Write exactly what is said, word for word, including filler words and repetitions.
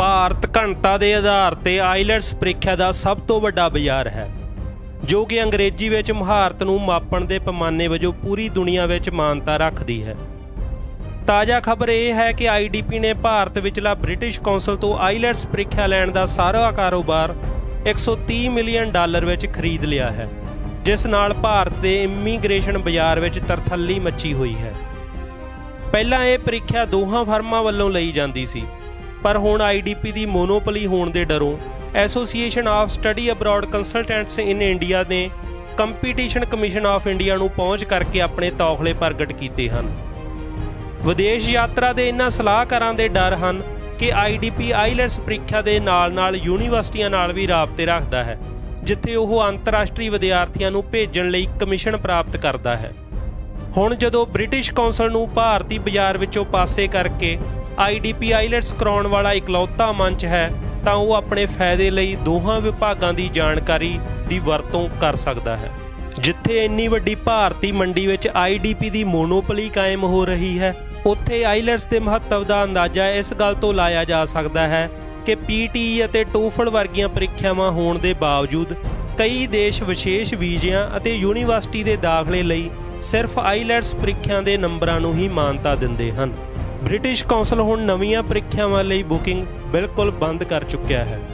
ਭਾਰਤ ਘਣਤਾ ਦੇ ਆਧਾਰ ਤੇ ਆਈਲੈਟਸ ਪ੍ਰੀਖਿਆ ਦਾ ਸਭ ਤੋਂ ਵੱਡਾ ਬਾਜ਼ਾਰ ਹੈ, ਜੋ ਕਿ ਅੰਗਰੇਜ਼ੀ ਵਿੱਚ ਮੁਹਾਰਤ ਨੂੰ ਮਾਪਣ ਦੇ ਪੈਮਾਨੇ ਵਜੋਂ ਪੂਰੀ ਦੁਨੀਆ ਵਿੱਚ ਮਾਨਤਾ ਰੱਖਦੀ ਹੈ। ਤਾਜ਼ਾ ਖਬਰ ਇਹ ਹੈ ਕਿ ਆਈ ਡੀ ਪੀ ਨੇ ਭਾਰਤ ਵਿਚਲਾ ਬ੍ਰਿਟਿਸ਼ ਕੌਂਸਲ ਤੋਂ ਆਈਲੈਟਸ ਪ੍ਰੀਖਿਆ ਲੈਣ ਦਾ ਸਾਰਾ ਕਾਰੋਬਾਰ ਇੱਕ ਸੌ ਤੀਹ ਮਿਲੀਅਨ ਡਾਲਰ ਵਿੱਚ ਖਰੀਦ ਲਿਆ ਹੈ, ਜਿਸ ਨਾਲ ਭਾਰਤ ਦੇ ਇਮੀਗ੍ਰੇਸ਼ਨ ਬਾਜ਼ਾਰ ਵਿੱਚ ਤਰਥੱਲੀ ਮੱਚੀ ਹੋਈ ਹੈ। ਪਹਿਲਾਂ ਇਹ ਪ੍ਰੀਖਿਆ ਦੋਹਾਂ ਫਰਮਾਂ ਵੱਲੋਂ ਲਈ ਜਾਂਦੀ ਸੀ, ਪਰ ਹੁਣ I D P the monopoly ਹੋਣ ਦੇ ਡਰੋਂ association of study abroad consultants in India ਨੇ ਕੰਪੀਟੀਸ਼ਨ ਕਮਿਸ਼ਨ ਆਫ ਇੰਡੀਆ ਨੂੰ ਪਹੁੰਚ ਕਰਕੇ ਆਪਣੇ ਤੌਖਲੇ ਪ੍ਰਗਟ ਕੀਤੇ ਹਨ। ਵਿਦੇਸ਼ ਯਾਤਰਾ ਦੇ ਇਹਨਾਂ ਸਲਾਹਕਾਰਾਂ ਦੇ ਡਰ ਹਨ ਕਿ ਆਈ ਡੀ ਪੀ ਆਈਲੈਟਸ ਪ੍ਰੀਖਿਆ ਦੇ ਨਾਲ ਨਾਲ ਯੂਨੀਵਰਸਿਟੀਆਂ ਨਾਲ ਵੀ ਰਾਬਤੇ ਰੱਖਦਾ ਹੈ, ਜਿੱਥੇ ਉਹ ਅੰਤਰਰਾਸ਼ਟਰੀ ਵਿਦਿਆਰਥੀਆਂ ਨੂੰ ਭੇਜਣ ਲਈ ਕਮਿਸ਼ਨ ਪ੍ਰਾਪਤ ਕਰਦਾ ਹੈ। ਹੁਣ ਜਦੋਂ ਬ੍ਰਿਟਿਸ਼ ਕੌਂਸਲ ਨੂੰ ਭਾਰਤੀ ਬਾਜ਼ਾਰ ਵਿੱਚੋਂ ਪਾਸੇ ਕਰਕੇ ਆਈ ਡੀ ਪੀ ਆਈਲੈਟਸ ਕਰਾਉਣ ਵਾਲਾ ਇਕਲੌਤਾ ਮੰਚ ਹੈ, ਤਾਂ ਉਹ ਆਪਣੇ ਫਾਇਦੇ ਲਈ ਦੋਹਾਂ ਵਿਭਾਗਾਂ ਦੀ ਜਾਣਕਾਰੀ ਦੀ ਵਰਤੋਂ ਕਰ ਸਕਦਾ ਹੈ। ਜਿੱਥੇ ਇੰਨੀ ਵੱਡੀ ਭਾਰਤੀ ਮੰਡੀ ਵਿੱਚ I D P the monopoly ਕਾਇਮ ਹੋ ਰਹੀ ਹੈ, ਉੱਥੇ ਆਈਲੈਟਸ ਦੇ ਮਹੱਤਵ ਦਾ ਅੰਦਾਜ਼ਾ ਇਸ ਗੱਲ ਤੋਂ ਲਾਇਆ ਜਾ ਸਕਦਾ ਹੈ ਕਿ ਪੀ ਟੀ ਈ ਅਤੇ ਟੋਫਲ ਵਰਗੀਆਂ ਪ੍ਰੀਖਿਆਵਾਂ ਹੋਣ ਦੇ ਬਾਵਜੂਦ ਕਈ ਦੇਸ਼ ਵਿਸ਼ੇਸ਼ ਵੀਜ਼ਿਆਂ ਅਤੇ ਯੂਨੀਵਰਸਿਟੀ ਦੇ ਦਾਖਲੇ ਲਈ ਸਿਰਫ ਆਈਲੈਟਸ ਪ੍ਰੀਖਿਆ ਦੇ ਨੰਬਰਾਂ ਨੂੰ ਹੀ ਮਾਨਤਾ ਦਿੰਦੇ ਹਨ। ਬ੍ਰਿਟਿਸ਼ ਕੌਂਸਲ ਹੁਣ ਨਵੀਆਂ ਪ੍ਰੀਖਿਆਵਾਂ ਲਈ ਬੁਕਿੰਗ ਬਿਲਕੁਲ ਬੰਦ ਕਰ ਚੁੱਕਿਆ ਹੈ।